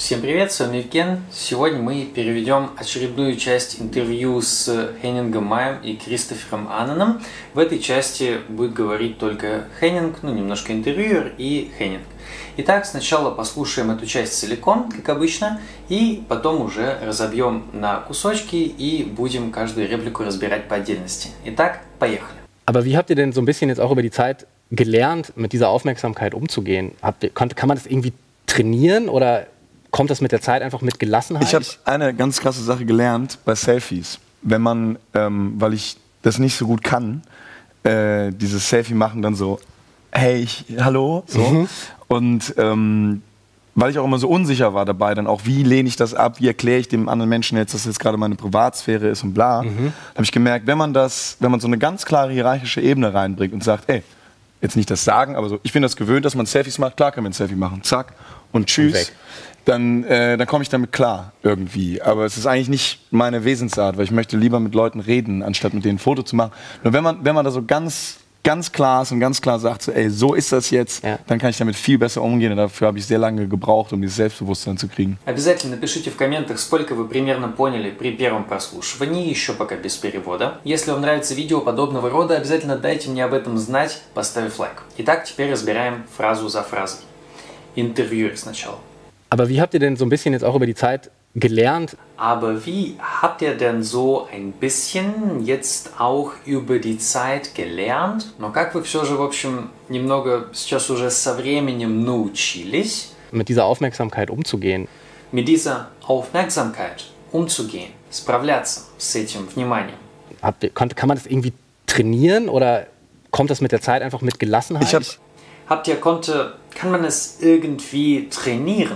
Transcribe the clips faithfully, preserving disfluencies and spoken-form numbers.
Всем привет, с вами Евген. Сегодня мы переведем очередную часть интервью с Хеннингом Маем и Кристофером Аннаном. В этой части будет говорить только Хеннинг, ну немножко интервьюер и Хеннинг. Итак, сначала послушаем эту часть целиком, как обычно, и потом уже разобьем на кусочки и будем каждую реплику разбирать по отдельности. Итак, поехали. Aber wie habt ihr denn so ein bisschen jetzt auch über die Zeit gelernt, mit dieser Aufmerksamkeit umzugehen? Habt ihr, kann, kann man das irgendwie trainieren oder kommt das mit der Zeit einfach mit Gelassenheit? Ich habe eine ganz krasse Sache gelernt bei Selfies. Wenn man, ähm, weil ich das nicht so gut kann, äh, dieses Selfie machen, dann so, hey, ich, hallo, so. Mhm. Und ähm, weil ich auch immer so unsicher war dabei, dann auch, wie lehne ich das ab, wie erkläre ich dem anderen Menschen jetzt, dass das jetzt gerade meine Privatsphäre ist und bla, mhm. habe ich gemerkt, wenn man das, wenn man so eine ganz klare hierarchische Ebene reinbringt und sagt, ey, jetzt nicht das sagen, aber so, ich bin das gewöhnt, dass man Selfies macht, klar kann man ein Selfie machen, zack und tschüss. Und dann, äh, dann komme ich damit klar irgendwie. Aber es ist eigentlich nicht meine Wesensart, weil ich möchte lieber mit Leuten reden, anstatt mit denen ein Foto zu machen. Nur wenn man, wenn man da so ganz, ganz klar ist und ganz klar sagt, so, ey, so ist das jetzt, ja. Dann kann ich damit viel besser umgehen. Und dafür habe ich sehr lange gebraucht, um dieses Selbstbewusstsein zu kriegen. Обязательно напишите в комментах, сколько вы примерно поняли при первом прослушивании, еще пока без перевода. Если вам нравится видео подобного рода, обязательно дайте мне об этом знать, поставив лайк. Итак, теперь разбираем фразу за фразой. Интервьюер сначала. Aber wie habt ihr denn so ein bisschen jetzt auch über die Zeit gelernt? Aber wie habt ihr denn so ein bisschen jetzt auch über die Zeit gelernt? Но как вы все же, в общем, немного сейчас уже со временем научились? Mit dieser Aufmerksamkeit umzugehen. Mit dieser Aufmerksamkeit umzugehen, sправляться с этим вниманием. Habt ihr, kann, kann man das irgendwie trainieren oder kommt das mit der Zeit einfach mit Gelassenheit? Ich hab's Habt ihr konnte, kann man es irgendwie trainieren?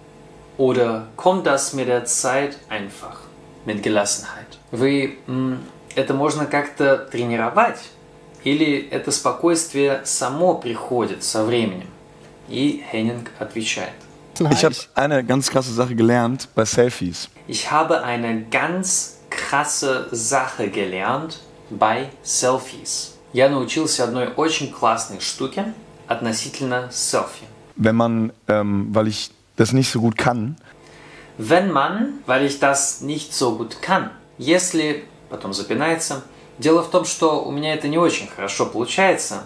Oder kommt das mit der Zeit einfach, mit Gelassenheit? Вы, это можно как-то тренировать? Или это спокойствие само приходит со временем? И Хеннинг отвечает. Ich habe eine ganz krasse Sache gelernt bei Selfies. Ich habe eine ganz krasse Sache gelernt bei Selfies. Я научился одной очень классной штуке относительно селфи. Wenn man, ähm, weil ich das nicht so gut kann. Wenn man, weil ich das nicht so gut kann. Если, потом запинается. Дело в том, что у меня это не очень хорошо получается.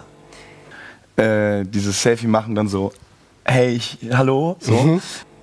Äh, dieses Selfie machen dann so, hey, ich, hallo, so. Mhm.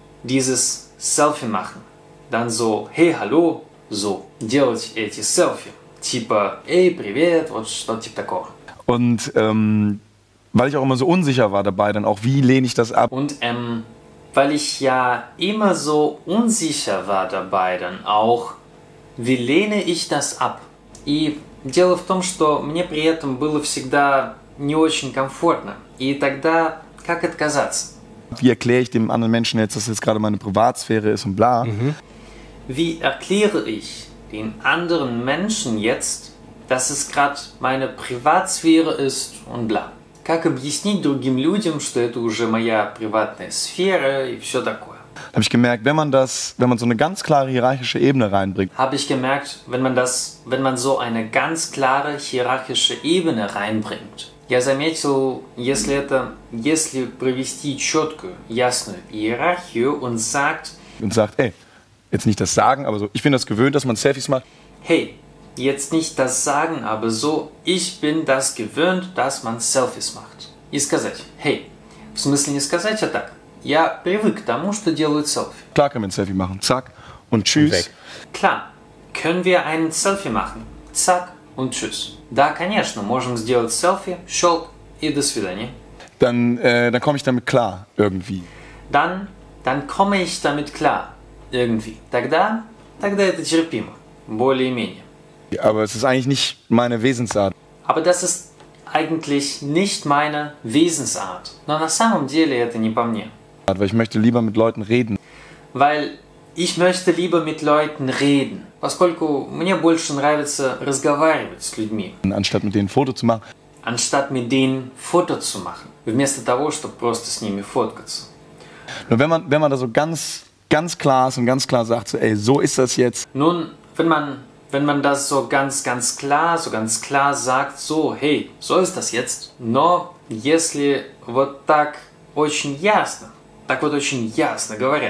Dieses Selfie machen. Dann so, hey, hallo, so. Делать эти селфи. Типа, эй, привет, вот что-то типа такого. Und, ähm, weil ich auch immer so unsicher war dabei, dann auch, wie lehne ich das ab? Und, ähm, weil ich ja immer so unsicher war dabei, dann auch, wie lehne ich das ab? И дело в том, что мне при этом было всегда не очень комфортно. И тогда, как отказаться? Wie erkläre ich dem anderen Menschen jetzt, dass das jetzt gerade meine Privatsphäre ist und bla? Mhm. Wie erkläre ich den anderen Menschen jetzt, dass es gerade meine Privatsphäre ist und bla? Как объяснить другим людям, что это уже моя приватная сфера и все такое? Habe ich gemerkt, wenn man das, wenn man so eine ganz klare hierarchische Ebene reinbringt. Habe ich gemerkt, wenn man das, wenn man so eine ganz klare hierarchische Ebene reinbringt. Я заметил, если это, если провести четкую, ясную иерархию und sagt, und sagt, ey, jetzt nicht das sagen, aber so, ich bin das gewöhnt, dass man Selfies macht. Hey, jetzt nicht das sagen, aber so, ich bin das gewöhnt, dass man Selfies macht. И сказать, hey, в смысле не сказать, а так. Я привык к тому, что делают селфи. Klar kann man ein Selfie machen, zack und tschüss. Klar, können wir ein Selfie machen, zack und tschüss. Да, конечно, можем сделать селфи, щелк и до свидания. Dann, äh, dann komme ich damit klar, irgendwie. Dann, dann komme ich damit klar, irgendwie. Тогда, тогда это терпимо, более-менее. Aber es ist eigentlich nicht meine Wesensart. Aber das ist eigentlich nicht meine Wesensart. Но на самом деле это не по мне. Weil ich möchte lieber mit Leuten reden. Weil ich möchte lieber mit Leuten reden. Поскольку мне больше нравится разговаривать с людьми. Anstatt mit denen ein Foto zu machen. Anstatt mit denen Foto zu machen. Вместо того, чтобы просто с ними фоткаться. Nur wenn man, wenn man da so ganz, ganz klar ist und ganz klar sagt, so, ey, so ist das jetzt. Nun, wenn man wenn man das so ganz, ganz klar, so ganz klar sagt, so, hey, so ist das jetzt. Но если вот так очень ясно, так вот очень ясно говорят,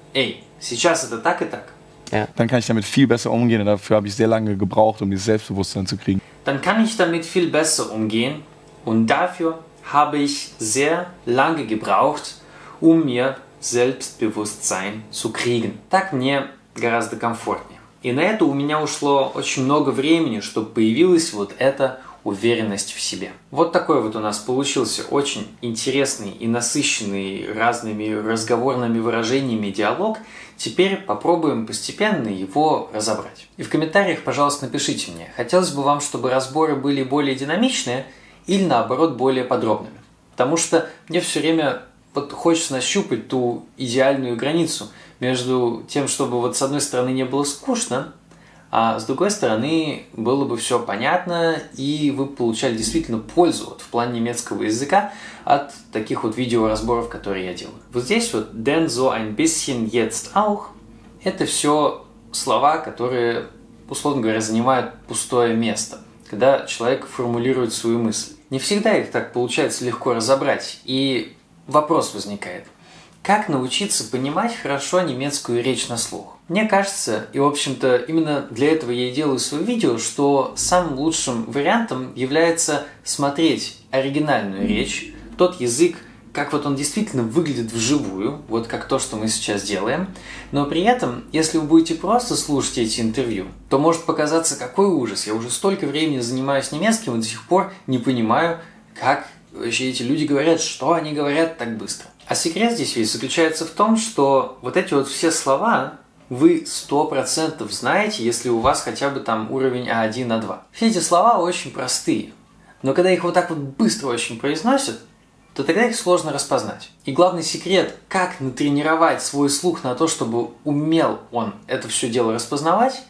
ey, сейчас это так и так. Ja. Dann kann ich damit viel besser umgehen und dafür habe ich sehr lange gebraucht, um dieses Selbstbewusstsein zu kriegen. Dann kann ich damit viel besser umgehen und dafür habe ich sehr lange gebraucht, um mir Selbstbewusstsein zu kriegen. Так мне гораздо комфортнее. И на это у меня ушло очень много времени, чтобы появилась вот эта уверенность в себе. Вот такой вот у нас получился очень интересный и насыщенный разными разговорными выражениями диалог. Теперь попробуем постепенно его разобрать. И в комментариях, пожалуйста, напишите мне, хотелось бы вам, чтобы разборы были более динамичные или наоборот более подробными. Потому что мне все время вот хочется нащупать ту идеальную границу между тем, чтобы вот с одной стороны не было скучно, а с другой стороны было бы все понятно, и вы получали действительно пользу вот, в плане немецкого языка от таких вот видеоразборов, которые я делаю. Вот здесь вот denn so ein bisschen jetzt auch – это все слова, которые, условно говоря, занимают пустое место, когда человек формулирует свою мысль. Не всегда их так получается легко разобрать, и вопрос возникает – как научиться понимать хорошо немецкую речь на слух? Мне кажется, и в общем-то именно для этого я и делаю свое видео, что самым лучшим вариантом является смотреть оригинальную речь, тот язык, как вот он действительно выглядит вживую, вот как то, что мы сейчас делаем. Но при этом, если вы будете просто слушать эти интервью, то может показаться, какой ужас, я уже столько времени занимаюсь немецким и до сих пор не понимаю, как вообще эти люди говорят, что они говорят так быстро. А секрет здесь весь заключается в том, что вот эти вот все слова вы сто процентов знаете, если у вас хотя бы там уровень а один, а два. Все эти слова очень простые, но когда их вот так вот быстро очень произносят, то тогда их сложно распознать. И главный секрет, как натренировать свой слух на то, чтобы умел он это все дело распознавать,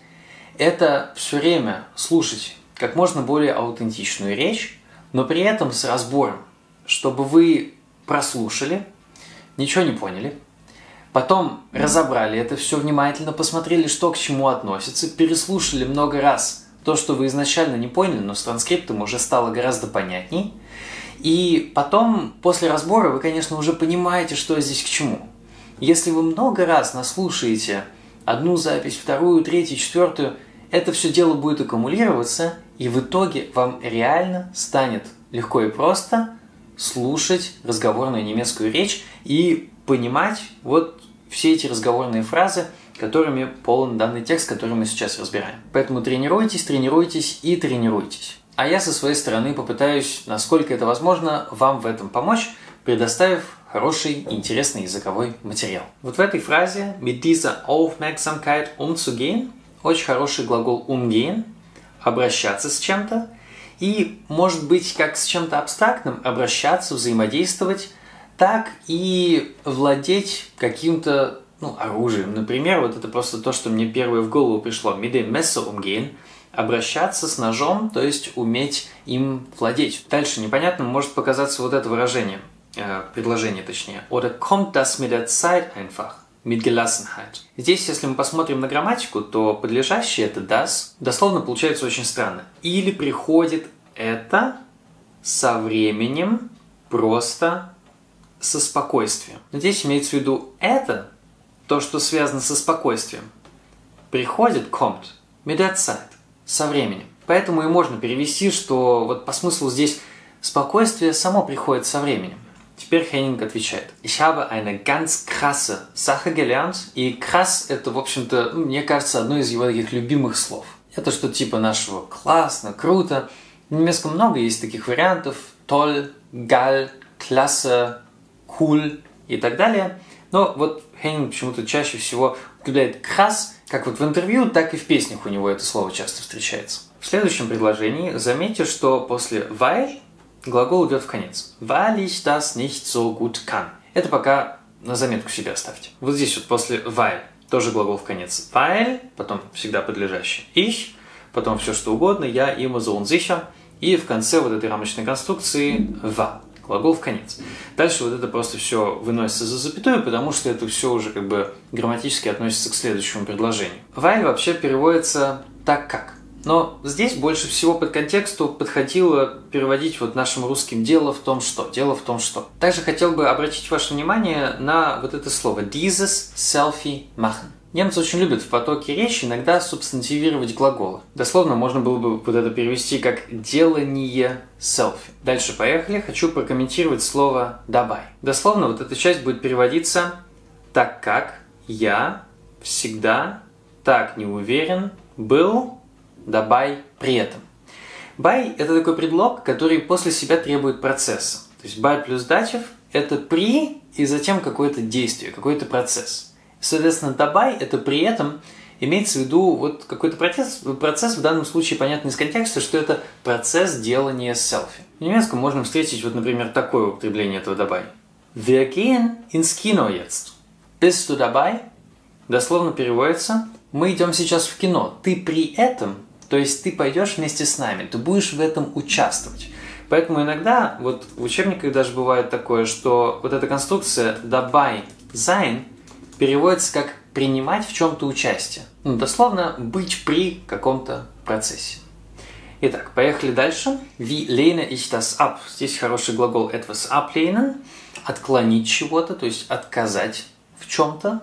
это все время слушать как можно более аутентичную речь, но при этом с разбором, чтобы вы прослушали, ничего не поняли, потом разобрали это все внимательно, посмотрели, что к чему относится, переслушали много раз то, что вы изначально не поняли, но с транскриптом уже стало гораздо понятней. И потом, после разбора, вы, конечно, уже понимаете, что здесь к чему. Если вы много раз наслушаете одну запись, вторую, третью, четвертую, это все дело будет аккумулироваться, и в итоге вам реально станет легко и просто слушать разговорную немецкую речь и понимать вот все эти разговорные фразы, которыми полон данный текст, который мы сейчас разбираем. Поэтому тренируйтесь, тренируйтесь и тренируйтесь. А я со своей стороны попытаюсь, насколько это возможно, вам в этом помочь, предоставив хороший, интересный языковой материал. Вот в этой фразе mit dieser Aufmerksamkeit umzugehen очень хороший глагол umgehen, обращаться с чем-то, и, может быть, как с чем-то абстрактным обращаться, взаимодействовать, так и владеть каким-то ну, оружием. Например, вот это просто то, что мне первое в голову пришло. Mit dem Messer umgehen. Обращаться с ножом, то есть уметь им владеть. Дальше непонятным может показаться вот это выражение, э, предложение точнее. Oder kommt das mit der Zeit einfach? Mit Gelassenheit. Здесь, если мы посмотрим на грамматику, то подлежащее это das дословно получается очень странно. Или приходит это со временем просто со спокойствием. Но здесь имеется в виду это, то, что связано со спокойствием. Приходит, kommt, mit der Zeit, со временем. Поэтому и можно перевести, что вот по смыслу здесь спокойствие само приходит со временем. Теперь Хеннинг отвечает. Ich habe eine ganz krasse Sache gelernt. И красс это, в общем-то, мне кажется, одно из его таких любимых слов. Это что-то типа нашего классно, круто. В немецком много есть таких вариантов. Toll, geil, klasse, cool и так далее. Но вот Хеннинг почему-то чаще всего употребляет красс, как вот в интервью, так и в песнях у него это слово часто встречается. В следующем предложении заметьте, что после weil глагол идет в конец. Weil ich das nicht so gut kann. Это пока на заметку себе оставьте. Вот здесь вот после weil тоже глагол в конец. Weil, потом всегда подлежащий ich, потом все что угодно, я, immer, so und sicher. И в конце вот этой рамочной конструкции war. Глагол в конец. Дальше вот это просто все выносится за запятую, потому что это все уже как бы грамматически относится к следующему предложению. Weil вообще переводится так как. Но здесь больше всего под контексту подходило переводить вот нашим русским «дело в том, что». Дело в том, что. Также хотел бы обратить ваше внимание на вот это слово «dieses Selfie machen». Немцы очень любят в потоке речи иногда субстантивировать глаголы. Дословно можно было бы вот это перевести как «делание селфи». Дальше поехали. Хочу прокомментировать слово «dabei». Дословно вот эта часть будет переводиться «так как я всегда так не уверен был dabei при этом». By – это такой предлог, который после себя требует процесса. То есть by плюс датив – это при и затем какое-то действие, какой-то процесс. Соответственно, dabei – это при этом имеется в виду вот какой-то процесс, процесс, в данном случае понятно из контекста, что это процесс делания селфи. В немецком можно встретить, вот, например, такое употребление этого dabei. Wir gehen ins Kino jetzt. Bist du dabei? Дословно переводится: мы идем сейчас в кино. Ты при этом, то есть ты пойдешь вместе с нами, ты будешь в этом участвовать. Поэтому иногда, вот в учебниках даже бывает такое, что вот эта конструкция dabei sein переводится как «принимать в чем-то участие». Ну, дословно, быть при каком-то процессе. Итак, поехали дальше. Wie lehne ich das ab? Здесь хороший глагол etwas ablehnen. Отклонить чего-то, то есть отказать в чем-то.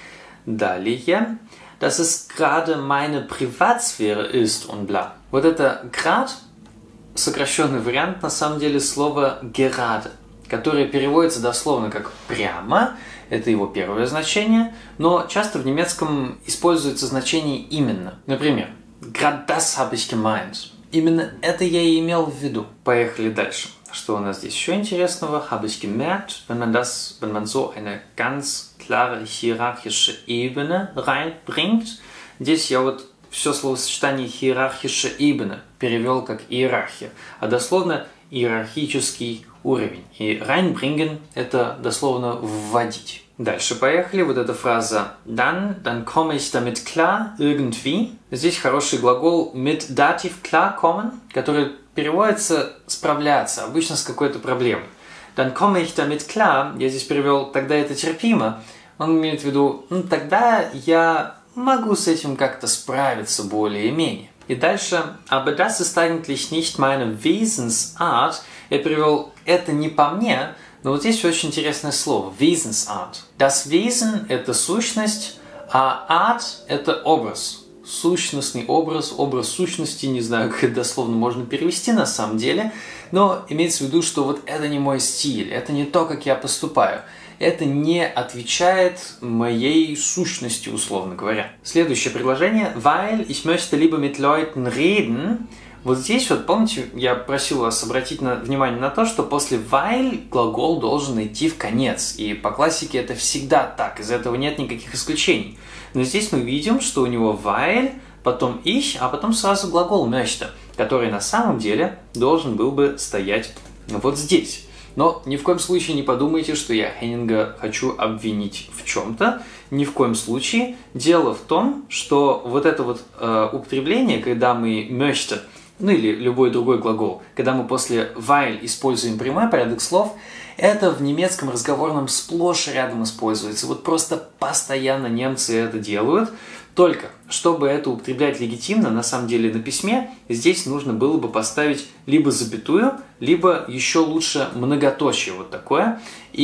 Далее. Dass es gerade meine Privatsphäre ist und bla. Вот это «grad» сокращенный вариант, на самом деле, слова «gerade», которое переводится дословно как «прямо». Это его первое значение, но часто в немецком используется значение «именно». Например, «Grad das habe ich gemeint». Именно это я и имел в виду. Поехали дальше. Что у нас здесь еще интересного? Habe ich gemerkt, wenn man das, wenn man so eine ganz klare hierarchische Ebene reinbringt. Здесь я вот все словосочетание hierarchische Ebene перевел как иерархия, а дословно иерархический уровень. И reinbringen – это дословно вводить. Дальше поехали. Вот эта фраза dann, dann komme ich damit klar, irgendwie. Здесь хороший глагол mit Dativ klarkommen, который переводится «справляться», обычно с какой-то проблемой. Dann komme ich damit klar, я здесь перевел «тогда это терпимо». Он имеет в виду ну, «тогда я могу с этим как-то справиться более-менее». И дальше «aber das ist eigentlich nicht meine Wesensart». Я перевел «это не по мне», но вот здесь очень интересное слово «Wesensart». Das Wesen – это сущность, а Art – это образ. Сущностный образ, образ сущности, не знаю, как это дословно можно перевести на самом деле, но имеется в виду, что вот это не мой стиль, это не то, как я поступаю. Это не отвечает моей сущности, условно говоря. Следующее предложение. Weil ich möchte lieber mit Leuten reden. Вот здесь вот, помните, я просил вас обратить на, внимание на то, что после weil глагол должен идти в конец. И по классике это всегда так, из этого нет никаких исключений. Но здесь мы видим, что у него weil, потом ich, а потом сразу глагол möchte, который на самом деле должен был бы стоять вот здесь. Но ни в коем случае не подумайте, что я Хеннинга хочу обвинить в чем-то. Ни в коем случае. Дело в том, что вот это вот э, употребление, когда мы möchte, ну или любой другой глагол, когда мы после weil используем прямой порядок слов, это в немецком разговорном сплошь и рядом используется. Вот просто постоянно немцы это делают. Только, чтобы это употреблять легитимно, на самом деле на письме, здесь нужно было бы поставить либо запятую, либо еще лучше многоточие вот такое.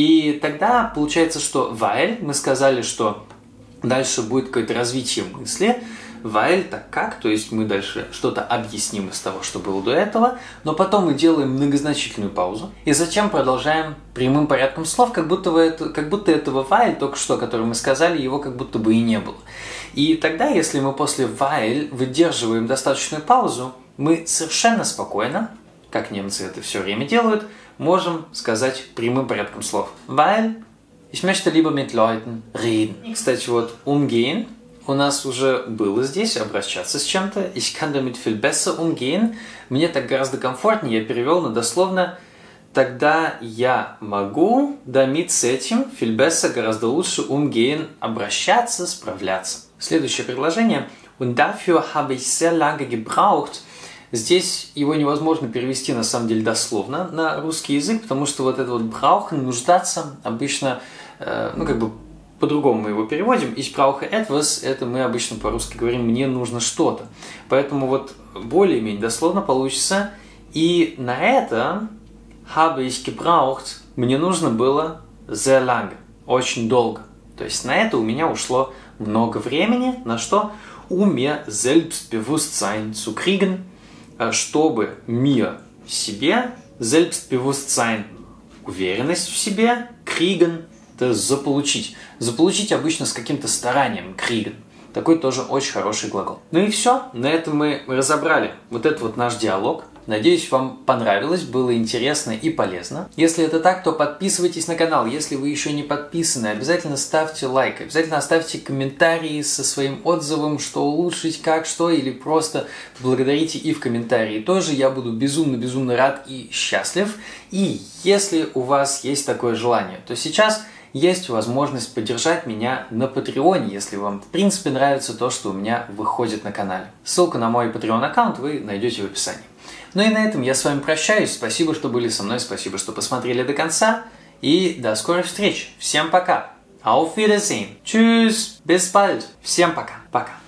И тогда получается, что weil, мы сказали, что дальше будет какое-то развитие мысли, weil так как, то есть мы дальше что-то объясним из того, что было до этого, но потом мы делаем многозначительную паузу и затем продолжаем прямым порядком слов, как будто, это, как будто этого weil, только что, который мы сказали, его как будто бы и не было. И тогда, если мы после weil выдерживаем достаточную паузу, мы совершенно спокойно, как немцы это все время делают, можем сказать прямым порядком слов. Weil ich möchte lieber mit Leuten reden. И, кстати, вот umgehen у нас уже было здесь, обращаться с чем-то. Ich kann damit viel besser umgehen. Мне так гораздо комфортнее. Я перевел на дословно тогда я могу damit с этим viel besser гораздо лучше umgehen, обращаться, справляться. Следующее предложение. Und dafür habe ich sehr lange gebraucht. Здесь его невозможно перевести на самом деле дословно на русский язык, потому что вот это вот brauchen, нуждаться, обычно, э, ну как бы по-другому мы его переводим. Ich brauche etwas, это мы обычно по-русски говорим «мне нужно что-то». Поэтому вот более-менее дословно получится. И на это habe ich gebraucht, мне нужно было sehr lange, очень долго. То есть на это у меня ушло много времени. На что? Um mir Selbstbewusstsein zu kriegen, чтобы mir себе, Selbstbewusstsein, уверенность в себе, kriegen, это заполучить. Заполучить обычно с каким-то старанием, kriegen. Такой тоже очень хороший глагол. Ну и все, на этом мы разобрали вот этот вот наш диалог. Надеюсь, вам понравилось, было интересно и полезно. Если это так, то подписывайтесь на канал. Если вы еще не подписаны, обязательно ставьте лайк. Обязательно оставьте комментарии со своим отзывом, что улучшить, как, что, или просто благодарите и в комментарии тоже. Я буду безумно-безумно рад и счастлив. И если у вас есть такое желание, то сейчас есть возможность поддержать меня на Патреоне, если вам в принципе нравится то, что у меня выходит на канале. Ссылку на мой Patreon аккаунт вы найдете в описании. Ну и на этом я с вами прощаюсь. Спасибо, что были со мной, спасибо, что посмотрели до конца. И до скорой встречи. Всем пока. Auf Wiedersehen. Tschüss. Bis bald. Всем пока. Пока.